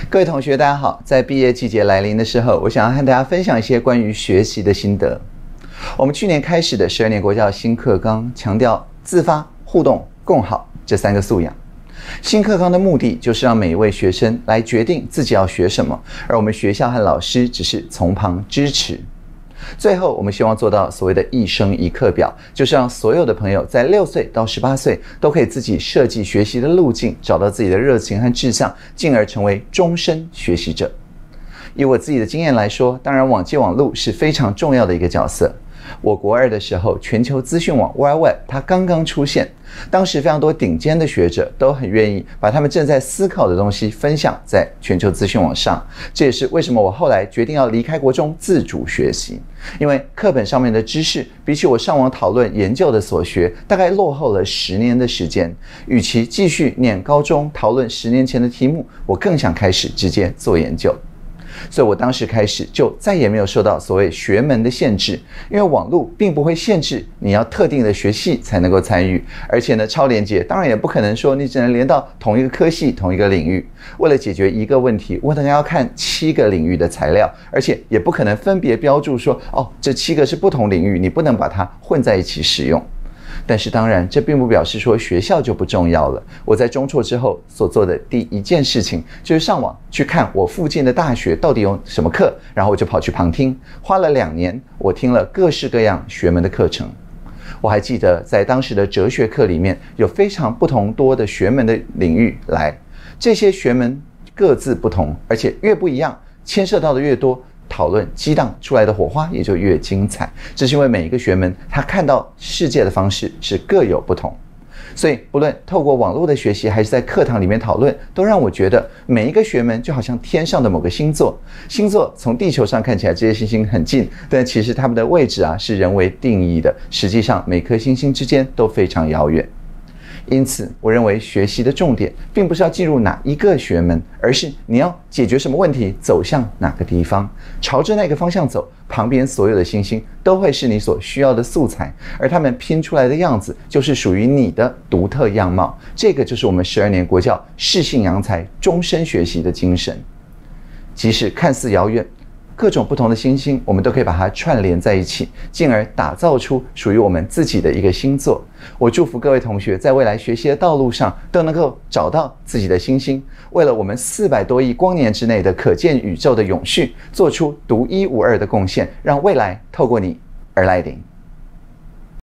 各位同学，大家好！在毕业季节来临的时候，我想要和大家分享一些关于学习的心得。我们去年开始的12年国教新课纲强调自发、互动、共好这3个素养。新课纲的目的就是让每一位学生来决定自己要学什么，而我们学校和老师只是从旁支持。最后，我们希望做到所谓的一生一课表，就是让所有的朋友在6岁到18岁都可以自己设计学习的路径，找到自己的热情和志向，进而成为终身学习者。以我自己的经验来说，当然网际网路是非常重要的一个角色。我国2的时候，全球资讯网 World Wide Web 它刚刚出现，当时非常多顶尖的学者都很愿意把他们正在思考的东西分享在全球资讯网上。这也是为什么我后来决定要离开国中自主学习，因为课本上面的知识比起我上网讨论研究的所学，大概落后了10年的时间。与其继续念高中讨论10年前的题目，我更想开始直接做研究。所以我当时开始就再也没有受到所谓学门的限制，因为网络并不会限制你要特定的学系才能够参与，而且呢，超连结当然也不可能说你只能连到同一个科系、同一个领域。为了解决一个问题，我等下要看7个领域的材料，而且也不可能分别标注说，这7个是不同领域，你不能把它混在一起使用。但是当然，这并不表示说学校就不重要了。我在中辍之后所做的第一件事情，就是上网去看我附近的大学到底有什么课，然后我就跑去旁听。花了2年，我听了各式各样学门的课程。我还记得在当时的哲学课里面，有非常不同多的学门的领域来，这些学门各自不同，而且越不一样，牵涉到的越多，讨论激荡出来的火花也就越精彩。这是因为每一个学门他看到世界的方式是各有不同，所以不论透过网络的学习还是在课堂里面讨论，都让我觉得每一个学门就好像天上的某个星座。星座从地球上看起来这些星星很近，但其实它们的位置是人为定义的，实际上每颗星星之间都非常遥远。因此，我认为学习的重点并不是要进入哪一个学门，而是你要解决什么问题，走向哪个地方，朝着那个方向走，旁边所有的星星都会是你所需要的素材，而它们拼出来的样子就是属于你的独特样貌。这个就是我们12年国教适性扬才终身学习的精神。即使看似遥远，各种不同的星星，我们都可以把它串联在一起，进而打造出属于我们自己的一个星座。我祝福各位同学在未来学习的道路上都能够找到自己的星星，为了我们400多亿光年之内的可见宇宙的永续，做出独一无二的贡献，让未来透过你而来临。